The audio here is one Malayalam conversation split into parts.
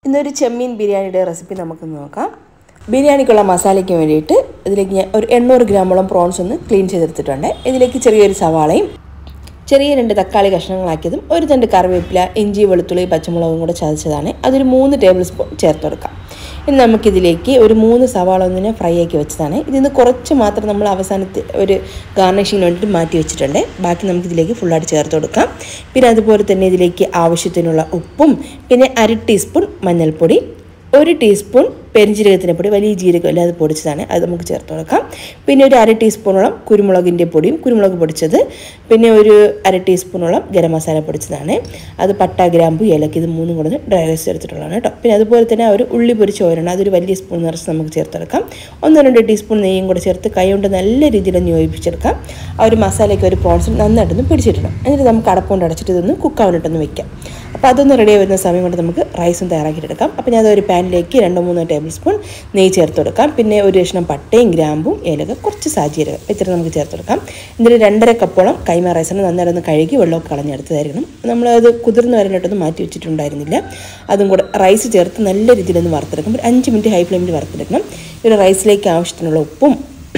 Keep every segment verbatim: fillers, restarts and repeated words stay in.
ഇന്നൊരു ചെമ്മീൻ ബിരിയാണിയുടെ റെസിപ്പി നമുക്ക് നോക്കാം. ബിരിയാണിക്കുള്ള മസാലയ്ക്ക് വേണ്ടിയിട്ട് ഇതിലേക്ക് ഞാൻ ഒരു എണ്ണൂറ് ഗ്രാമോളം പ്രോൺസ് ഒന്ന് ക്ലീൻ ചെയ്തെടുത്തിട്ടുണ്ട്. ഇതിലേക്ക് ചെറിയൊരു സവാളയും ചെറിയ രണ്ട് തക്കാളി കഷ്ണങ്ങളാക്കിയതും ഒരു തണ്ട് കറിവേപ്പില, ഇഞ്ചി, വെളുത്തുള്ളി, പച്ചമുളകും കൂടെ ചതച്ചതാണ്. അതൊരു മൂന്ന് ടേബിൾ സ്പൂൺ ചേർത്ത് കൊടുക്കാം. ഇനി നമുക്കിതിലേക്ക് ഒരു മൂന്ന് സവാള ഒന്നിനെ ഫ്രൈ ആക്കി വെച്ചതാണ്. ഇതിന്ന് കുറച്ച് മാത്രം നമ്മൾ അവസാനത്തെ ഒരു ഗാർണിഷിന് വേണ്ടിയിട്ട് മാറ്റി വെച്ചിട്ടുണ്ട്. ബാക്കി നമുക്കിതിലേക്ക് ഫുള്ളായിട്ട് ചേർത്ത് കൊടുക്കാം. പിന്നെ അതുപോലെ തന്നെ ഇതിലേക്ക് ആവശ്യത്തിനുള്ള ഉപ്പും പിന്നെ അര ടീസ്പൂൺ മഞ്ഞൾപ്പൊടി, ഒരു ടീസ്പൂൺ പെരിഞ്ജീരകത്തിൻ്റെ പൊടി, വലിയ ജീരകമല്ല അത് പൊടിച്ചതാണ്, അത് നമുക്ക് ചേർത്ത് കൊടുക്കാം. പിന്നെ ഒരു അര ടീസ്പൂണോളം കുരുമുളകിൻ്റെ പൊടിയും കുരുമുളക് പൊടിച്ചത്, പിന്നെ ഒരു അര ടീസ്പൂണോളം ഗരം മസാല പൊടിച്ചതാണ്. അത് പട്ട, ഗ്രാമ്പു, ഏലക്ക ഇത് മൂന്നും കൂടെ ഡ്രൈ റോസ്റ്റ് എടുത്തിട്ടുള്ളതാണ് കേട്ടോ. പിന്നെ അതുപോലെ തന്നെ ഒരു ഉള്ളി പൊരിച്ച ഓരണം, അതൊരു വലിയ സ്പൂൺ നിറച്ച് നമുക്ക് ചേർത്ത് കൊടുക്കാം. ഒന്നോ രണ്ടോ ടീസ്പൂൺ നെയ്യും കൂടെ ചേർത്ത് കൈ കൊണ്ട് നല്ല രീതിയിലൊന്ന് യോജിപ്പിച്ചെടുക്കാം. ആ ഒരു മസാലയ്ക്ക് ഒരു പ്രോൺസ് നന്നായിട്ടൊന്ന് പിടിച്ചിട്ടിടണം. എന്നിട്ട് നമുക്ക് അടപ്പുകൊണ്ട് അടച്ചിട്ട് ഇതൊന്ന് കുക്കാവാനിട്ടൊന്ന് വെക്കാം. അപ്പോൾ അതൊന്ന് റെഡി ആയി വരുന്ന സമയം കൊണ്ട് നമുക്ക് റൈസും തയ്യാറാക്കിയിട്ടെടുക്കാം. അപ്പോൾ ഞാൻ അതൊരു പാനിലേക്ക് രണ്ടോ മൂന്നോ ടേബിൾ സ്പൂൺ നെയ്യ് ചേർത്ത് കൊടുക്കാം. പിന്നെ ഒരു കഷ്ണം പട്ടയും ഗ്രാമ്പും ഏലക്ക, കുറച്ച് സാജീരകം ഇത്ര നമുക്ക് ചേർത്ത് കൊടുക്കാം. എന്നിട്ട് രണ്ടര കപ്പോളം കൈമ റൈസിന് നന്നായിട്ട് ഒന്ന് കഴുകി വെള്ളമൊക്കെ കളഞ്ഞെടുത്തതായിരിക്കണം. നമ്മളത് കുതിർന്ന് വരാനായിട്ടൊന്നും മാറ്റി വെച്ചിട്ടുണ്ടായിരുന്നില്ല. അതും കൂടെ റൈസ് ചേർത്ത് നല്ല രീതിയിലൊന്ന് വറുത്തെടുക്കാം. ഒരു അഞ്ച് മിനിറ്റ് ഹൈ ഫ്ലെയിമിൽ വറുത്തെടുക്കണം. ഒരു റൈസിലേക്ക് ആവശ്യത്തിനുള്ള ഉപ്പും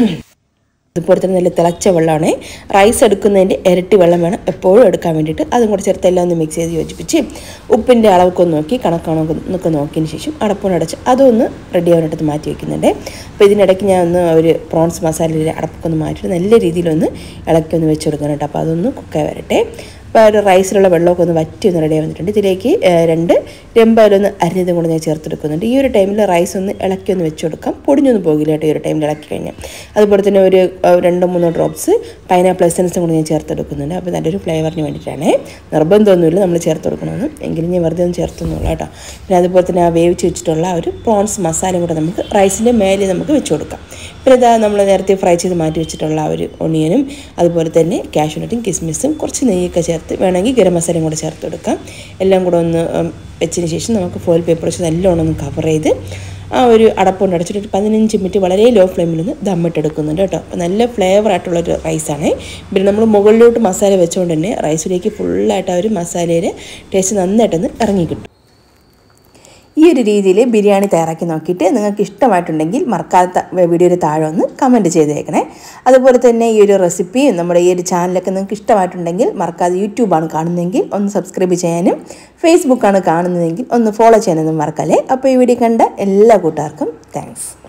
അതുപോലെ തന്നെ നല്ല തിളച്ച വെള്ളമാണ്. റൈസ് എടുക്കുന്നതിൻ്റെ ഇരട്ടി വെള്ളം വേണം എപ്പോഴും എടുക്കാൻ വേണ്ടിയിട്ട്. അതും കൂടെ ചേർത്ത് എല്ലാം ഒന്ന് മിക്സ് ചെയ്ത് യോജിപ്പിച്ച് ഉപ്പിൻ്റെ അളവൊക്കെ ഒന്ന് നോക്കി കണക്കാണോ എന്നൊക്കെ നോക്കിയതിന് ശേഷം അടപ്പൊന്നടച്ച് അതൊന്ന് റെഡി ആവാനായിട്ട് മാറ്റി വയ്ക്കുന്നുണ്ട്. അപ്പോൾ ഇതിനിടയ്ക്ക് ഞാൻ ഒന്ന് ഒരു പ്രോൺസ് മസാലയിൽ അടപ്പൊക്കെ ഒന്ന് മാറ്റിയിട്ട് നല്ല രീതിയിലൊന്ന് ഇളക്കി ഒന്ന് വെച്ച് കൊടുക്കാനായിട്ട്. അപ്പോൾ അതൊന്ന് കുക്കായി വരട്ടെ. അപ്പോൾ ഒരു റൈസിലുള്ള വെള്ളമൊക്കെ ഒന്ന് വറ്റി ഒന്ന് റെഡി വന്നിട്ടുണ്ട്. ഇതിലേക്ക് രണ്ട് രമ്പാലൊന്ന് അരിഞ്ഞതും കൂടെ ഞാൻ ചേർത്തെടുക്കുന്നുണ്ട്. ഈ ഒരു ടൈമിൽ റൈസ് ഒന്ന് ഇളക്കി ഒന്ന് വെച്ച് കൊടുക്കാം. പൊടിഞ്ഞൊന്നും പോകില്ല കേട്ടോ ഈ ഒരു ടൈമിൽ ഇളക്കി കഴിഞ്ഞാൽ. അതുപോലെ തന്നെ ഒരു രണ്ടോ മൂന്നോ ഡ്രോപ്സ് പൈനാപ്പിൾ എസൻസും കൂടെ ഞാൻ ചേർത്തെടുക്കുന്നുണ്ട്. അപ്പോൾ നല്ലൊരു ഫ്ലേവറിന് വേണ്ടിയിട്ടാണ്. നിർബന്ധമൊന്നുമില്ല നമ്മൾ ചേർത്ത് കൊടുക്കണമെന്ന്, എങ്കിലും ഞാൻ വെറുതെ ഒന്ന് ചേർത്തൊന്നുമില്ല കേട്ടോ. പിന്നെ അതുപോലെ തന്നെ ആ വേവിച്ച് വെച്ചിട്ടുള്ള ഒരു പ്രോൺസ് മസാലയും കൂടെ നമുക്ക് റൈസിൻ്റെ മേലെ നമുക്ക് വെച്ച് കൊടുക്കാം. പിന്നെ ഇതാ നമ്മൾ നേരത്തെ ഫ്രൈ ചെയ്ത് മാറ്റി വെച്ചിട്ടുള്ള ആ ഒരു ഒണിയനും അതുപോലെ തന്നെ കാഷ്യൂനട്ടും കിസ്മിസും കുറച്ച് നെയ്യൊക്കെ ചേർത്ത് വേണമെങ്കിൽ ഗരം മസാലയും കൂടെ ചേർത്ത് കൊടുക്കാം. എല്ലാം കൂടെ ഒന്ന് വെച്ചതിന് ശേഷം നമുക്ക് ഫോയിൽ പേപ്പർ വെച്ച് നല്ലോണം ഒന്ന് കവർ ചെയ്ത് ആ ഒരു അടപ്പുകൊണ്ട് അടച്ചിട്ട് പതിനഞ്ച് മിനിറ്റ് വളരെ ലോ ഫ്ലെയിമിലൊന്ന് ദമ്മിട്ടെടുക്കുന്നുണ്ട് കേട്ടോ. അപ്പോൾ നല്ല ഫ്ലേവർ ആയിട്ടുള്ളൊരു റൈസാണ്. പിന്നെ നമ്മൾ മുകളിലോട്ട് മസാല വെച്ചുകൊണ്ട് തന്നെ റൈസിലേക്ക് ഫുള്ളായിട്ട് ആ ഒരു മസാലയുടെ ടേസ്റ്റ് നന്നായിട്ടൊന്ന് ഇറങ്ങിക്കിട്ടും. ഈ ഒരു രീതിയിൽ ബിരിയാണി തയ്യാറാക്കി നോക്കിയിട്ട് നിങ്ങൾക്ക് ഇഷ്ടമായിട്ടുണ്ടെങ്കിൽ മറക്കാത്ത വീഡിയോയുടെ താഴെ ഒന്ന് കമൻറ്റ് ചെയ്തേക്കണേ. അതുപോലെ തന്നെ ഈ ഒരു റെസിപ്പിയും നമ്മുടെ ഈ ഒരു ചാനലൊക്കെ നിങ്ങൾക്ക് ഇഷ്ടമായിട്ടുണ്ടെങ്കിൽ മറക്കാതെ യൂട്യൂബാണ് കാണുന്നതെങ്കിൽ ഒന്ന് സബ്സ്ക്രൈബ് ചെയ്യാനും ഫേസ്ബുക്കാണ് കാണുന്നതെങ്കിൽ ഒന്ന് ഫോളോ ചെയ്യാനൊന്നും മറക്കല്ലേ. അപ്പോൾ ഈ വീഡിയോ കണ്ട എല്ലാ കൂട്ടുകാർക്കും താങ്ക്സ്.